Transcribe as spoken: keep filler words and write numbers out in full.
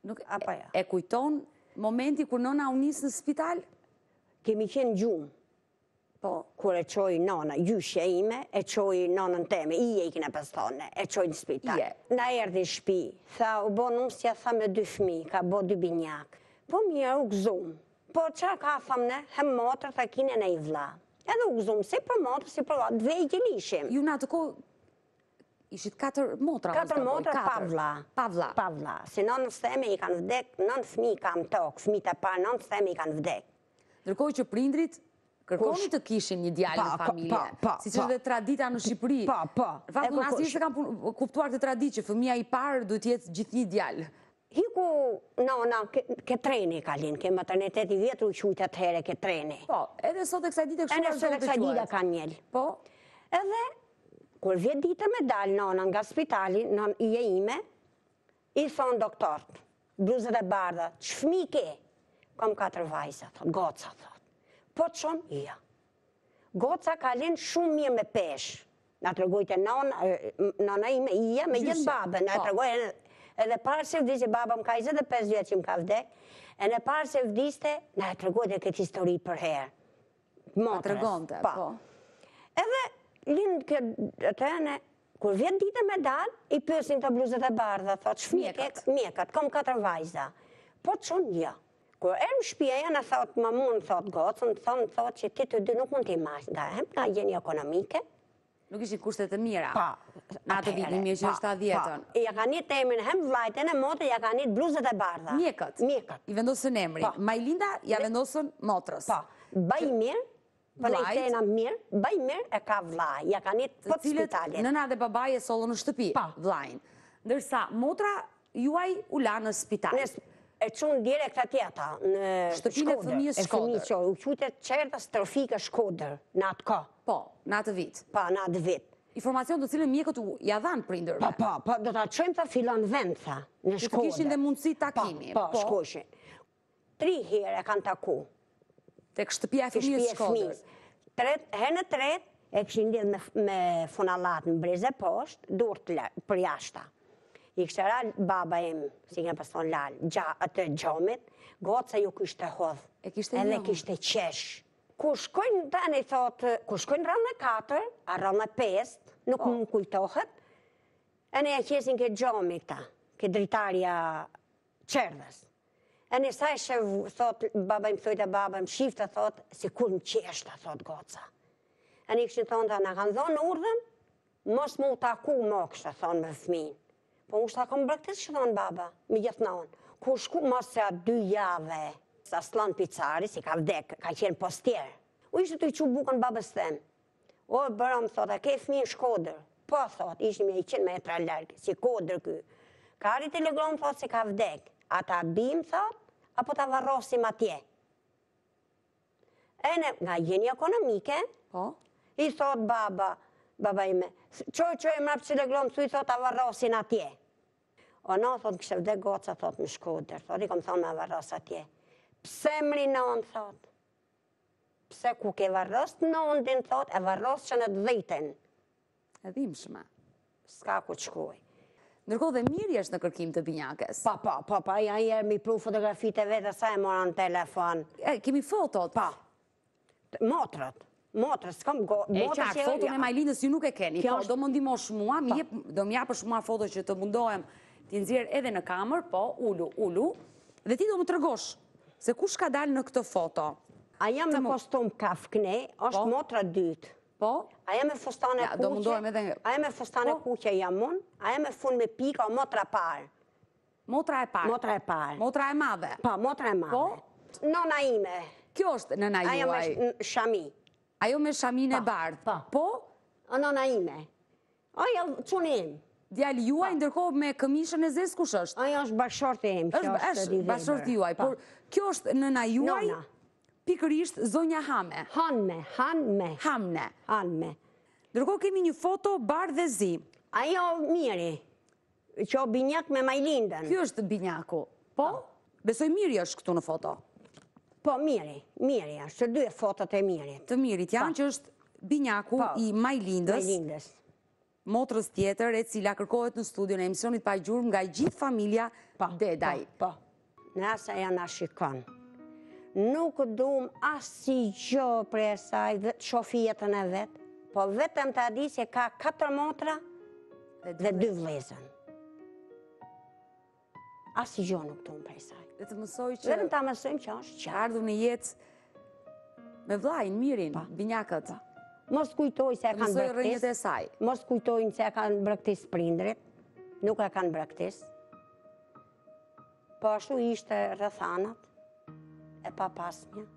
E kujton momenti kur nëna u nisë në spital? Kemi qenë gjumë. Po, kur e qoj nona, gjyshja ime, e qoj nonën teme, i e i kine pëstone, e qoj në spital. Na erdi shpi, tha, u bo nusja, tha me dy fmi, ka bo dy binjak. Po mirë, u gëzum. Po qa ka thamne, hem motrë, tha kine në i vla. Edhe u gëzum, si për motrë, si për vla, dvejgjë lishim. Ju në atë ko, ishit katër motra? Katër motra, pa vla. Pa vla. Pa vla. Si nonës teme i kanë vdek, nënë fmi kam tokë, fmi të parë, nonës teme i kanë vdek. Ndërkohë që prindrit kërkoni të kishin një djalë në familje, si që dhe tradita në Shqipëri. Pa, pa. Faktu në asnjëherë se kam kuptuar të traditë që fëmija i parë duhet jetë gjithë një djalë. Hiku, nona, ke treni kalin, ke materniteti vjetru i qujtë atëhere ke treni. Po, edhe sot e kësaj dite kështu vazhdon të quhet. Edhe sot e kësaj dite ka njëllë. Po. Edhe, kur vjet dita me dalë nona nga spitali, non i e ime, i thonë doktorët, bluzët e bardha, që fëmi ke? Kam katër vajza, thot, goca, thot. Po të shonë, ja. Goca kalin shumë mirë me pesh. Nga të rëgojtë e nona ime, ija, me gjithë babën. Nga të rëgojtë edhe parë se vdiste, baba më ka njëzet e pesë vjetë që më ka vdek, e në parë se vdiste, nga të rëgojtë e këtë histori për herë. Motrës. Të rëgonte, po. Edhe, linë këtë të ene, kur vjetë dite me dalë, i pësin të bluzët e bardha, thot, shmjekat, mjekat, kom katër vajza. Po të shonë, ja. Kur e në shpia janë, thot, më mund, thot, gocën, thonë, thot, që ti të dy nuk mund t'i mash, nga hem nga gjeni ekonomike. Nuk ishin kushtet të mira? Pa. Në atë vitin, një që është adjetën. Ja ka një temin, hem vlajten e motë, ja ka një bluzët e bardha. Mjekët? Mjekët. I vendosën emri. Majlinda ja vendosën motrës. Pa. Baj mirë, për në i tena mirë, baj mirë e ka vlaj, ja ka një pot spitalit. Nëna dhe babaj e solë në shtëpi, vlajnë. Ndërsa, motra juaj u la në spital. E qunë direkt atjeta në Shtëpinë e fëmijës Shkodër. U qute qerta strofika Shkodër në atë ka. Po, në atë vit. Pa, në atë vit. Informacion të cilën mjekët u ja dhanë prindërve. Pa, pa, pa, do të qëjmë të filon vend, tha, në Shkodër. Të kishin dhe mundësi takimi. Pa, pa, shkoshin. Tri herë e kanë taku. Tek shtëpia e fëmijës Shkodër. Herë në tret, e këshin lidhë me funalat në breze poshtë, dur për jashta. I kështë rallë baba im, si kënë pason lalë, atë gjomit, goca ju kështë hodhë, edhe kështë qesh. Kur shkojnë tani, thotë, kur shkojnë rallë në katër, a rallë në pest, nuk më kujtohet, e ne e qesin këtë gjomit ta, këtë dritarja qerdhës. E ne sa e shëvë, thotë, baba im thojtë e baba im, shiftë, thotë, si kur më qeshta, thotë goca. E ne kështë thonë, në kanë dhonë urdhën, mos mu taku më kështë, thonë me fëminë. Po ushtë ta kom braktis që thonë baba, mi gjithë nonë. Kur shku mos se atë dy jave, sa Aslan Picari, si ka vdek, ka qenë postjerë. U ishtë të i që bukën babës them. O, bërëm, thot, a ke fmi në Shkodër? Po, thot, ishtë me i qenë metra lërgë, si Kodër kë. Ka arri telegram, thot, si ka vdek. A ta bim, thot, apo ta varrosim atje. E ne, nga gjeni ekonomike, i thot baba, baba ime, qoj, qoj, mrapë që telegram, thu i thot, a varrosin atje. O, no, thot, kështë vdek goca, thot, në Shkodër, thot, i kom thonë me varros atje. Pse mri non, thot? Pse ku ke varros të nondin, thot, e varros që në të dhejten. E dhimshme. Ska ku të shkuj. Ndërkohë dhe mirë është në kërkim të binjakes. Pa, pa, pa, pa, ja njerë mi pru fotografit e vetë, sa e mora në telefon. E, kemi fotot? Pa. Motrët. Motrës, s'kam go... E qartë, foto me Majlinës ju nuk e keni, po, do më ndimosh mua, do më japësh mua foto që të mundohem t'i nxjerr edhe në kamer, po, ulu, ulu, dhe ti do më tregosh se kush ka dalë në këtë foto. Aja me kostum kafkne, është motra dytë. Po? Aja me fustane kuqe, do mundohem edhe... Aja me fustane kuqe jamun, aja me fun me pika, o motra parë. Motra e parë? Motra e parë. Motra e madhe? Pa, motra e madhe. Po? Nona ime. Kjo është nëna juaj? Aja me shami. Ajo me shamin e bardh? Pa. Po? O nona ime. Aja qunim. Djali juaj, ndërkohë me këmishën e zes, kush është? Aja është bashorti im. është bashorti juaj, por kjo është nëna juaj, pikërisht zonja Hame. Hanme, Hanme. Hamne. Hanme. Ndërkohë kemi një foto bardh dhe zi. Ajo miri, që o binjak me Majlindën. Kjo është binjaku. Po? Besoj miri është këtu në foto. Po, miri, miri është, të dy fotot e mirit. Të mirit janë që është binjaku i Majlindës. Majlindës. motrës tjetër e cila kërkohet në studion e emisionit pa gjurmë nga gjithë familja Dedaj. Po, nëse janë a shikon. Nuk dum asë gjë për e saj dhe të shofi jetën e vetë, po vetëm të adi se ka katër motra dhe dy vlezën. Asë gjë nuk dum për e saj. Dhe të mësoj që... Vetëm ta mësojmë që është që ardhur në jetë me vlajnë, mirin, binjakët. Mos kujtoj se e kanë mësoj rrënjët e braktis. saj. Mos kujtojnë se e kanë braktis prindrit. Nuk e kanë braktis. Po ashtu ishte rrethanat e papasmja.